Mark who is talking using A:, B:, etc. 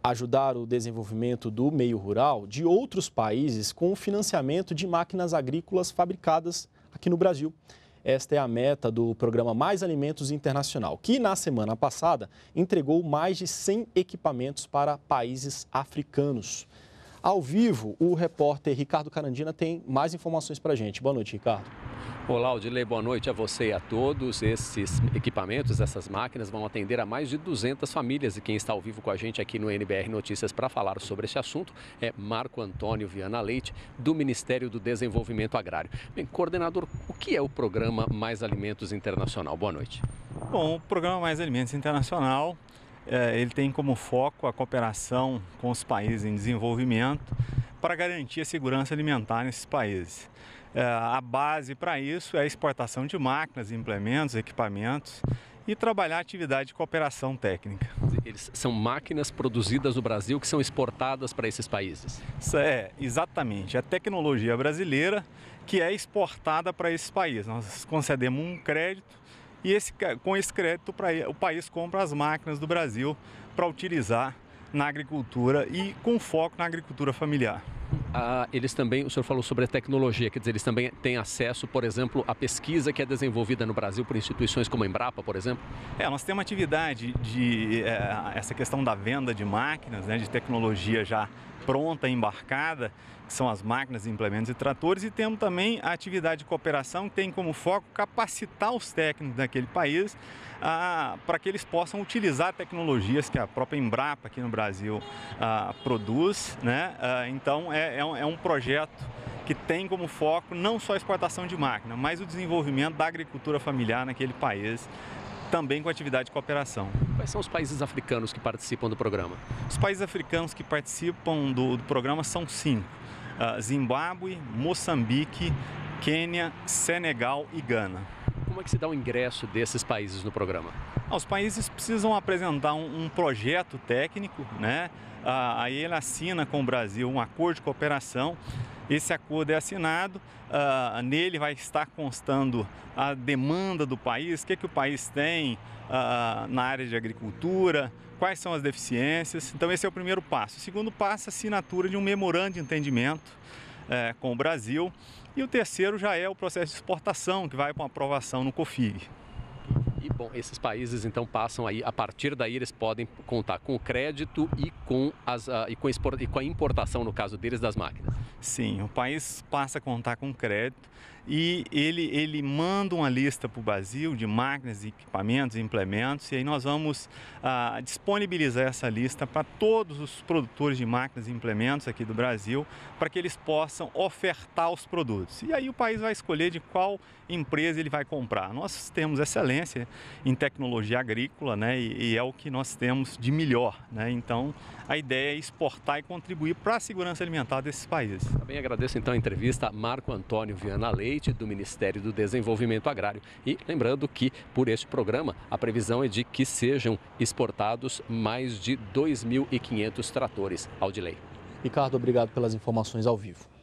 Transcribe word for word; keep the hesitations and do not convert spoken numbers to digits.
A: ajudar o desenvolvimento do meio rural de outros países com o financiamento de máquinas agrícolas fabricadas aqui no Brasil. Esta é a meta do programa Mais Alimentos Internacional, que na semana passada entregou mais de cem equipamentos para países africanos. Ao vivo, o repórter Ricardo Carandina tem mais informações para a gente. Boa noite, Ricardo.
B: Olá, Odilei, boa noite a você e a todos. Esses equipamentos, essas máquinas vão atender a mais de duzentas famílias e quem está ao vivo com a gente aqui no N B R Notícias para falar sobre esse assunto é Marco Antônio Viana Leite, do Ministério do Desenvolvimento Agrário. Bem, coordenador, o que é o programa Mais Alimentos Internacional? Boa noite.
C: Bom, o programa Mais Alimentos Internacional, é, ele tem como foco a cooperação com os países em desenvolvimento para garantir a segurança alimentar nesses países. A base para isso é a exportação de máquinas, implementos, equipamentos e trabalhar a atividade de cooperação técnica.
B: Eles são máquinas produzidas no Brasil que são exportadas para esses países?
C: Isso é, exatamente. A tecnologia brasileira que é exportada para esses países. Nós concedemos um crédito e esse, com esse crédito o país compra as máquinas do Brasil para utilizar na agricultura e com foco na agricultura familiar.
B: Ah, eles também, o senhor falou sobre a tecnologia, quer dizer, eles também têm acesso, por exemplo, à pesquisa que é desenvolvida no Brasil por instituições como a Embrapa, por exemplo?
C: É, nós temos uma atividade de é, essa questão da venda de máquinas, né, de tecnologia já pronta, embarcada, que são as máquinas, implementos e tratores, e temos também a atividade de cooperação que tem como foco capacitar os técnicos daquele país ah, para que eles possam utilizar tecnologias que a própria Embrapa aqui no Brasil ah, produz, né? Ah, então é, é, um, é um projeto que tem como foco não só a exportação de máquina, mas o desenvolvimento da agricultura familiar naquele país, também com atividade de cooperação.
B: Quais são os países africanos que participam do programa?
C: Os países africanos que participam do, do programa são cinco: uh, Zimbábue, Moçambique, Quênia, Senegal e Gana.
B: Como é que se dá o ingresso desses países no programa?
C: Ah, os países precisam apresentar um, um projeto técnico, né? Uh, aí ele assina com o Brasil um acordo de cooperação. Esse acordo é assinado, uh, nele vai estar constando a demanda do país, o que, que o país tem uh, na área de agricultura, quais são as deficiências. Então esse é o primeiro passo. O segundo passo é a assinatura de um memorando de entendimento uh, com o Brasil. E o terceiro já é o processo de exportação, que vai para uma aprovação no COFIG.
B: E, bom, esses países então passam aí, a partir daí eles podem contar com o crédito e com, as, uh, e com, export, e com a importação, no caso deles, das máquinas.
C: Sim, o país passa a contar com crédito e ele, ele manda uma lista para o Brasil de máquinas, equipamentos e implementos, e aí nós vamos ah, disponibilizar essa lista para todos os produtores de máquinas e implementos aqui do Brasil, para que eles possam ofertar os produtos. E aí o país vai escolher de qual empresa ele vai comprar. Nós temos excelência em tecnologia agrícola, né, e, e é o que nós temos de melhor, né? Então a ideia é exportar e contribuir para a segurança alimentar desses países.
B: Também agradeço então a entrevista a Marco Antônio Viana Leite, do Ministério do Desenvolvimento Agrário. E lembrando que por este programa a previsão é de que sejam exportados mais de dois mil e quinhentos tratores. Aldilei.
A: Ricardo, obrigado pelas informações ao vivo.